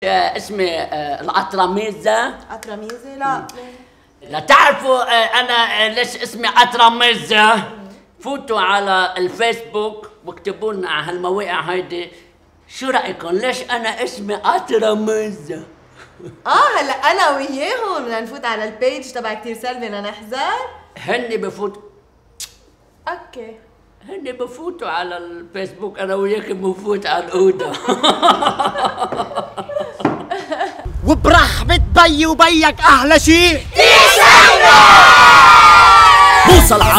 اسمي العطرميزة. عطرميزة؟ لا لا تعرفوا أنا ليش اسمي عطرميزة؟ فوتوا على الفيسبوك واكتبوا لنا على هالمواقع هيدي شو رأيكم ليش أنا اسمي عطرميزة؟ هلا أنا وياهم بدنا نفوت على البيج تبع كتير سلبي لنحذر؟ هن بفوت اوكي هن بفوتوا على الفيسبوك انا وياك بنفوت على الاوضه. وبرحمة بي وبيك احلى شيء بوصل